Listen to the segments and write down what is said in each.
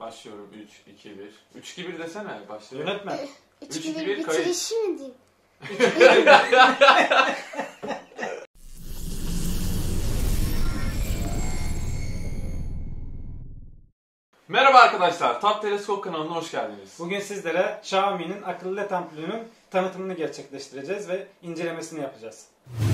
Başlıyorum. 3, 2, 1. 3, 2, 1 desene. Başlayalım. Yönetmen. 3, 2, 1 kayıt. Bitirişi mi diyeyim? Merhaba arkadaşlar. Top Teleskop kanalına hoş geldiniz. Bugün sizlere Xiaomi'nin akıllı led ampulünün tanıtımını gerçekleştireceğiz ve incelemesini yapacağız.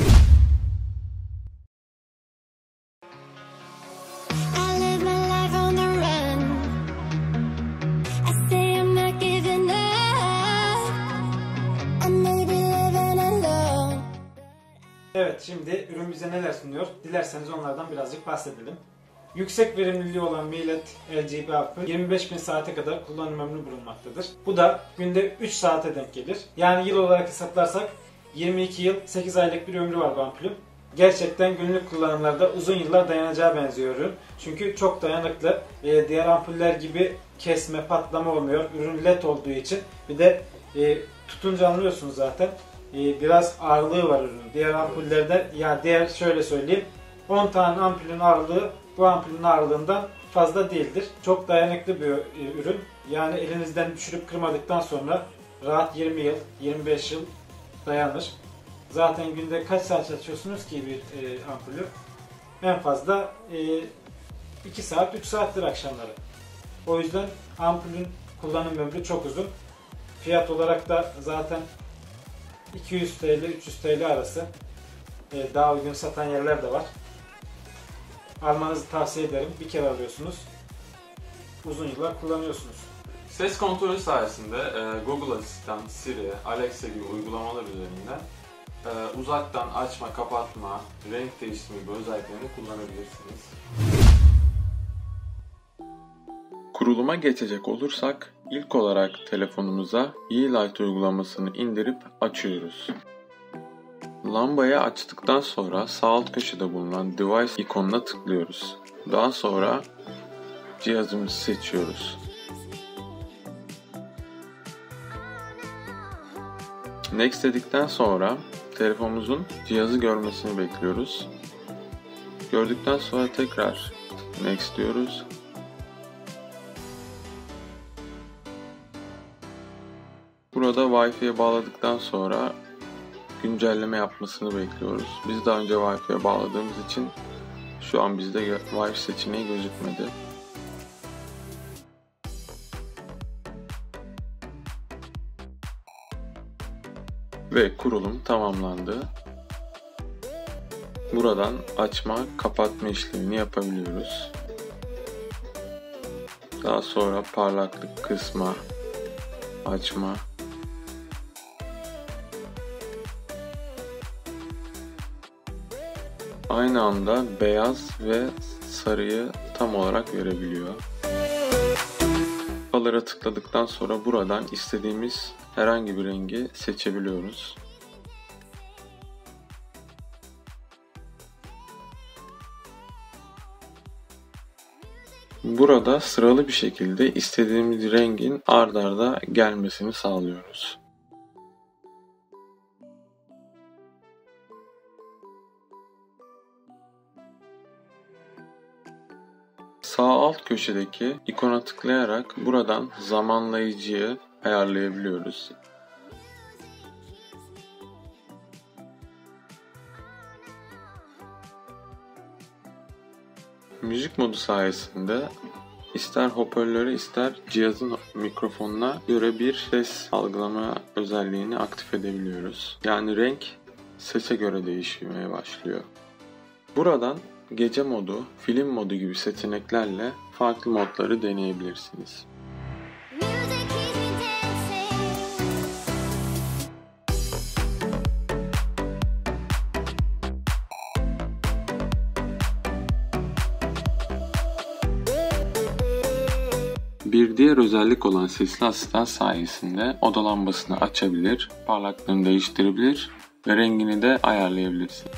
Evet, şimdi ürün bize neler sunuyor? Dilerseniz onlardan birazcık bahsedelim. Yüksek verimliliği olan Mi LED LGB ampul 25.000 saate kadar kullanım ömrü bulunmaktadır. Bu da günde 3 saate denk gelir. Yani yıl olarak hesaplarsak 22 yıl 8 aylık bir ömrü var bu ampulün. Gerçekten günlük kullanımlarda uzun yıllar dayanacağı benziyor ürün. Çünkü çok dayanıklı. Diğer ampuller gibi kesme, patlama olmuyor. Ürün LED olduğu için. Bir de tutunca anlıyorsunuz zaten. Biraz ağırlığı var ürünün. Diğer ampullerde, şöyle söyleyeyim, 10 tane ampulün ağırlığı bu ampulün ağırlığından fazla değildir. Çok dayanıklı bir ürün. Yani elinizden düşürüp kırmadıktan sonra rahat 20 yıl, 25 yıl dayanır. Zaten günde kaç saat çalışıyorsunuz ki bir ampulü? En fazla 2 saat, 3 saattir akşamları. O yüzden ampulün kullanım ömrü çok uzun. Fiyat olarak da zaten 200 TL, 300 TL arası. Daha uygun satan yerler de var. Almanızı tavsiye ederim. Bir kere alıyorsunuz. Uzun yıllar kullanıyorsunuz. Ses kontrolü sayesinde Google Asistan, Siri, Alexa gibi uygulamalar üzerinden uzaktan açma, kapatma, renk değiştirme gibi özelliklerini kullanabilirsiniz. Kuruluma geçecek olursak ilk olarak telefonumuza Yeelight uygulamasını indirip açıyoruz. Lambayı açtıktan sonra sağ alt köşede bulunan Device ikonuna tıklıyoruz. Daha sonra cihazımızı seçiyoruz. Next dedikten sonra telefonumuzun cihazı görmesini bekliyoruz. Gördükten sonra tekrar Next diyoruz. Burada Wi-Fi'ye bağladıktan sonra güncelleme yapmasını bekliyoruz. Biz daha önce Wi-Fi'ye bağladığımız için şu an bizde Wi-Fi seçeneği gözükmedi. Ve kurulum tamamlandı. Buradan açma, kapatma işlemini yapabiliyoruz. Daha sonra parlaklık kısma, açma. Aynı anda beyaz ve sarıyı tam olarak verebiliyor. Color'a tıkladıktan sonra buradan istediğimiz herhangi bir rengi seçebiliyoruz. Burada sıralı bir şekilde istediğimiz rengin ard arda gelmesini sağlıyoruz. Sağ alt köşedeki ikona tıklayarak buradan zamanlayıcıyı ayarlayabiliyoruz. Müzik modu sayesinde ister hoparlöre ister cihazın mikrofonuna göre bir ses algılama özelliğini aktif edebiliyoruz. Yani renk sese göre değişmeye başlıyor. Buradan gece modu, film modu gibi seçeneklerle farklı modları deneyebilirsiniz. Bir diğer özellik olan sesli asistan sayesinde oda lambasını açabilir, parlaklığını değiştirebilir ve rengini de ayarlayabilirsiniz.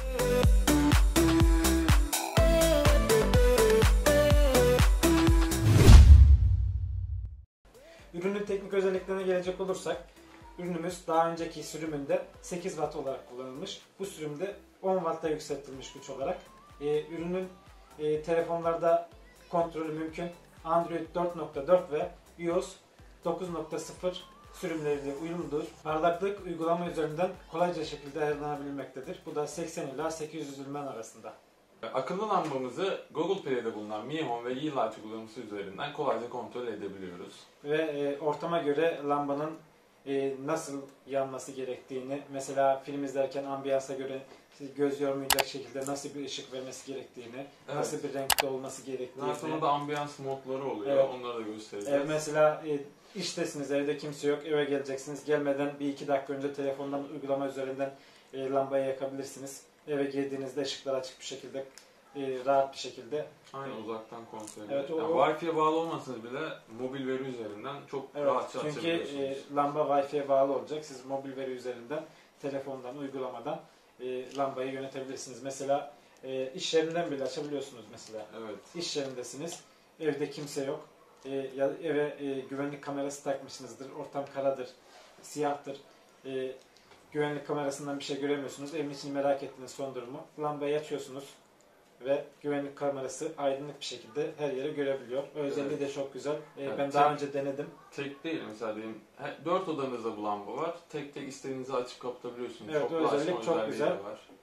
Ürünün teknik özelliklerine gelecek olursak, ürünümüz daha önceki sürümünde 8 Watt olarak kullanılmış. Bu sürümde 10 Watt'a yükseltilmiş güç olarak. Ürünün telefonlarda kontrolü mümkün. Android 4.4 ve iOS 9.0 sürümleriyle uyumludur. Parlaklık uygulama üzerinden kolayca şekilde ayarlanabilmektedir. Bu da 80 ila 800 lümen arasında. Akıllı lambamızı Google Play'de bulunan Mi Home ve Yeelight uygulaması üzerinden kolayca kontrol edebiliyoruz. Ve ortama göre lambanın nasıl yanması gerektiğini, mesela film izlerken ambiyansa göre göz yormayacak şekilde nasıl bir ışık vermesi gerektiğini, nasıl bir renkte olması gerektiğini. Zaten orada ambiyans modları oluyor, evet. Onları da göstereceğiz. Mesela iştesiniz, evde kimse yok, eve geleceksiniz. Gelmeden 1-2 dakika önce telefondan uygulama üzerinden lambayı yakabilirsiniz. Eve girdiğinizde ışıklar açık bir şekilde, rahat bir şekilde. Aynen, uzaktan kontrol evet, ediyor. Yani Wi-Fi'ye bağlı olmasanız bile mobil veri üzerinden çok rahatça açabiliyorsunuz. Çünkü lamba Wi-Fi'ye bağlı olacak. Siz mobil veri üzerinden, telefondan, uygulamadan lambayı yönetebilirsiniz. Mesela iş yerinden bile açabiliyorsunuz mesela. Evet. İş yerindesiniz, evde kimse yok. Eve güvenlik kamerası takmışsınızdır. Ortam karadır, siyahtır. Güvenlik kamerasından bir şey göremiyorsunuz. Evin içini merak ettiğiniz son durumu. Lambayı açıyorsunuz ve güvenlik kamerası aydınlık bir şekilde her yeri görebiliyor. O özelliği de çok güzel. Ben daha önce denedim. Tek değil mesela diyeyim. 4 odanızda bu lamba var. Tek tek istediğinizi açıp kapatabiliyorsunuz. Evet, o özellik çok güzel.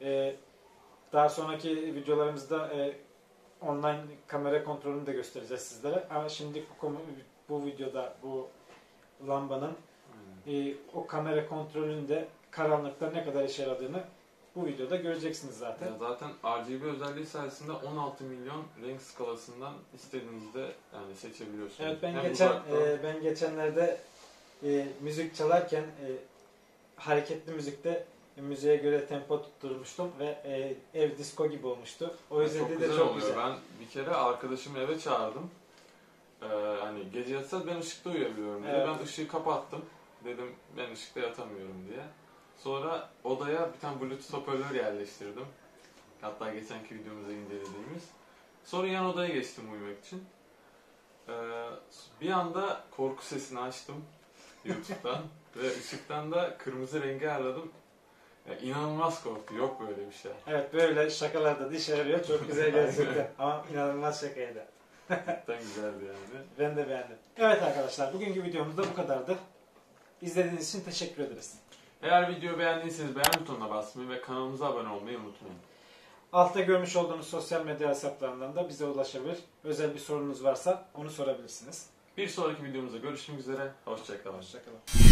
Daha sonraki videolarımızda online kamera kontrolünü de göstereceğiz sizlere. Ama şimdi bu videoda bu lambanın o kamera kontrolünde karanlıkta ne kadar işe yaradığını bu videoda göreceksiniz zaten. Ya zaten RGB özelliği sayesinde 16 milyon renk skalasından istediğinizde yani seçebiliyorsunuz. Evet, ben ben geçenlerde müzik çalarken hareketli müzikte müziğe göre tempo tutturmuştum ve ev disco gibi olmuştu. O özelliği de çok güzel. Ben bir kere arkadaşımı eve çağırdım. Hani gece yatsa ben ışıkta uyuyabiliyorum diye. Evet. Ben ışığı kapattım. Dedim ben ışıkta yatamıyorum diye. Sonra odaya bir tane Bluetooth hoparlör yerleştirdim. Hatta geçenki videomuzda incelediğimiz. Sonra yan odaya geçtim uyumak için. Bir anda korku sesini açtım YouTube'dan ve ışıktan da kırmızı rengi aradım. İnanılmaz korktu. Yok böyle bir şey. Evet, böyle şakalarda da işe yarıyor. Çok güzel gerçekten. Ama inanılmaz şakaydı. Cidden güzeldi yani. Ben de beğendim. Evet arkadaşlar, bugünkü videomuz da bu kadardı. İzlediğiniz için teşekkür ederiz. Eğer videoyu beğendiyseniz beğen butonuna basmayı ve kanalımıza abone olmayı unutmayın. Altta görmüş olduğunuz sosyal medya hesaplarından da bize ulaşabilir. Özel bir sorunuz varsa onu sorabilirsiniz. Bir sonraki videomuzda görüşmek üzere. Hoşça kalın. Hoşça kalın.